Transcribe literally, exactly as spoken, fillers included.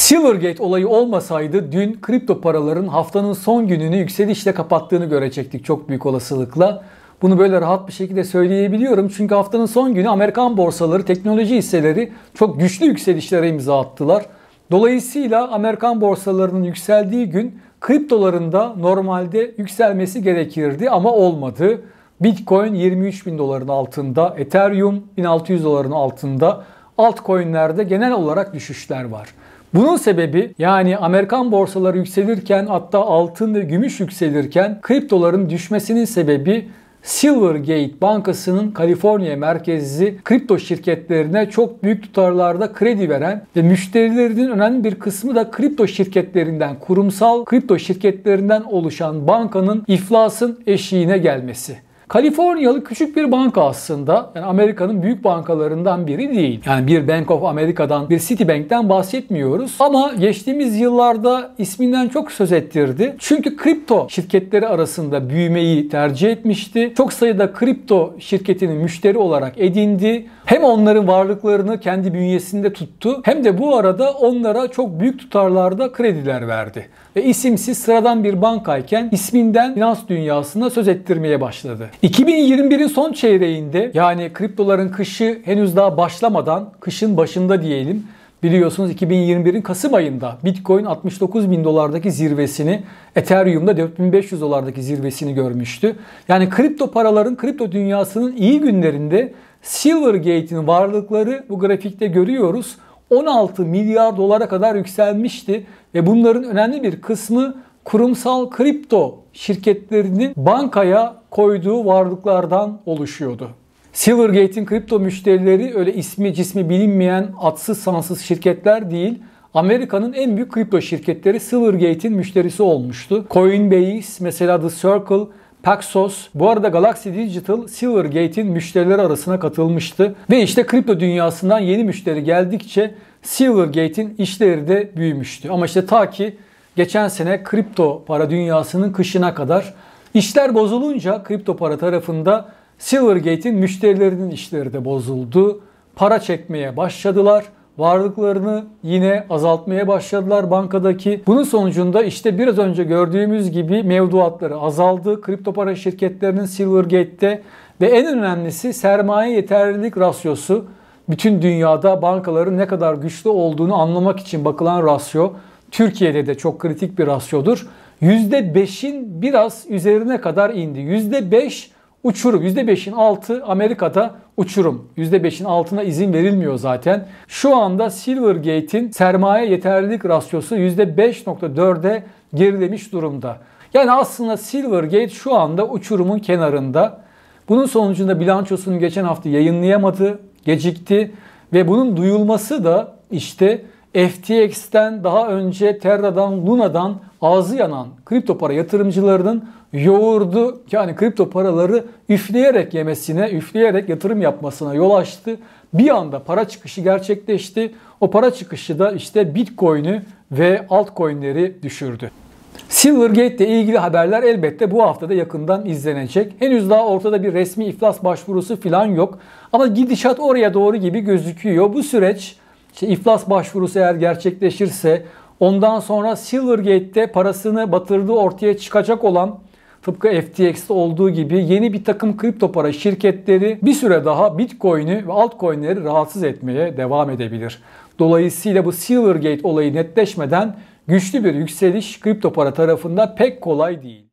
Silvergate olayı olmasaydı dün kripto paraların haftanın son gününü yükselişle kapattığını görecektik çok büyük olasılıkla. Bunu böyle rahat bir şekilde söyleyebiliyorum. Çünkü haftanın son günü Amerikan borsaları, teknoloji hisseleri çok güçlü yükselişlere imza attılar. Dolayısıyla Amerikan borsalarının yükseldiği gün kriptoların da normalde yükselmesi gerekirdi ama olmadı. Bitcoin yirmi üç bin doların altında, Ethereum bin altı yüz doların altında, altcoin'lerde genel olarak düşüşler var. Bunun sebebi yani Amerikan borsaları yükselirken hatta altın ve gümüş yükselirken kriptoların düşmesinin sebebi Silvergate Bankası'nın Kaliforniya merkezli kripto şirketlerine çok büyük tutarlarda kredi veren ve müşterilerinin önemli bir kısmı da kripto şirketlerinden, kurumsal kripto şirketlerinden oluşan bankanın iflasın eşiğine gelmesi. Kaliforniyalı küçük bir banka aslında. Yani Amerika'nın büyük bankalarından biri değil. Yani bir Bank of America'dan, bir Citibank'ten bahsetmiyoruz. Ama geçtiğimiz yıllarda isminden çok söz ettirdi. Çünkü kripto şirketleri arasında büyümeyi tercih etmişti. Çok sayıda kripto şirketinin müşteri olarak edindi. Hem onların varlıklarını kendi bünyesinde tuttu hem de bu arada onlara çok büyük tutarlarda krediler verdi. Ve isimsiz sıradan bir bankayken isminden finans dünyasına söz ettirmeye başladı. iki bin yirmi birin son çeyreğinde yani kriptoların kışı henüz daha başlamadan, kışın başında diyelim, biliyorsunuz iki bin yirmi birin Kasım ayında Bitcoin altmış dokuz bin dolardaki zirvesini, Ethereum'da dört bin beş yüz dolardaki zirvesini görmüştü. Yani kripto paraların, kripto dünyasının iyi günlerinde Silvergate'in varlıkları bu grafikte görüyoruz. on altı milyar dolara kadar yükselmişti ve bunların önemli bir kısmı kurumsal kripto şirketlerinin bankaya koyduğu varlıklardan oluşuyordu. Silvergate'in kripto müşterileri öyle ismi cismi bilinmeyen adsız sansız şirketler değil, Amerika'nın en büyük kripto şirketleri Silvergate'in müşterisi olmuştu. Coinbase, mesela The Circle, Paxos, bu arada Galaxy Digital Silvergate'in müşterileri arasına katılmıştı. Ve işte kripto dünyasından yeni müşteri geldikçe Silvergate'in işleri de büyümüştü. Ama işte ta ki geçen sene kripto para dünyasının kışına kadar işler bozulunca kripto para tarafında Silvergate'in müşterilerinin işleri de bozuldu. Para çekmeye başladılar. Varlıklarını yine azaltmaya başladılar bankadaki. Bunun sonucunda işte biraz önce gördüğümüz gibi mevduatları azaldı. Kripto para şirketlerinin Silvergate'te ve en önemlisi sermaye yeterlilik rasyosu. Bütün dünyada bankaların ne kadar güçlü olduğunu anlamak için bakılan rasyo. Türkiye'de de çok kritik bir rasyodur. yüzde beşin biraz üzerine kadar indi. yüzde beş uçurum. yüzde beşin altı Amerika'da uçurum. yüzde beşin altına izin verilmiyor zaten. Şu anda Silvergate'in sermaye yeterlilik rasyosu yüzde beş nokta dörde gerilemiş durumda. Yani aslında Silvergate şu anda uçurumun kenarında. Bunun sonucunda bilançosunu geçen hafta yayınlayamadı, gecikti ve bunun duyulması da işte F T X'ten daha önce Terra'dan, Luna'dan ağzı yanan kripto para yatırımcılarının yoğurdu, yani kripto paraları üfleyerek yemesine, üfleyerek yatırım yapmasına yol açtı. Bir anda para çıkışı gerçekleşti. O para çıkışı da işte Bitcoin'i ve altcoin'leri düşürdü. Silvergate ile ilgili haberler elbette bu haftada yakından izlenecek. Henüz daha ortada bir resmi iflas başvurusu falan yok. Ama gidişat oraya doğru gibi gözüküyor. Bu süreç işte iflas başvurusu eğer gerçekleşirse ondan sonra Silvergate'te parasını batırdığı ortaya çıkacak olan, tıpkı F T X'te olduğu gibi yeni bir takım kripto para şirketleri bir süre daha Bitcoin'i ve altcoin'leri rahatsız etmeye devam edebilir. Dolayısıyla bu Silvergate olayı netleşmeden güçlü bir yükseliş kripto para tarafında pek kolay değil.